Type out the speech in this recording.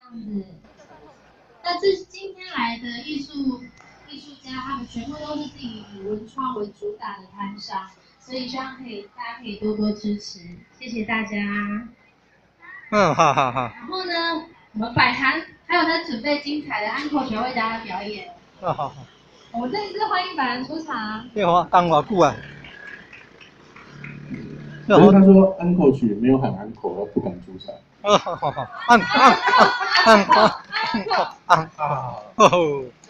样子。那这今天来的艺术家，他们全部都是自己以文创为主打的摊商，所以希望大家可以多多支持，谢谢大家。 好好好。 然后呢，我们摆摊还有在准备精彩的安可曲为大家表演。 好。 我们这一次欢迎百人出场。 对啊，等偌久啊？ 可是他说安可曲没有喊安可，我不敢出场。 安可。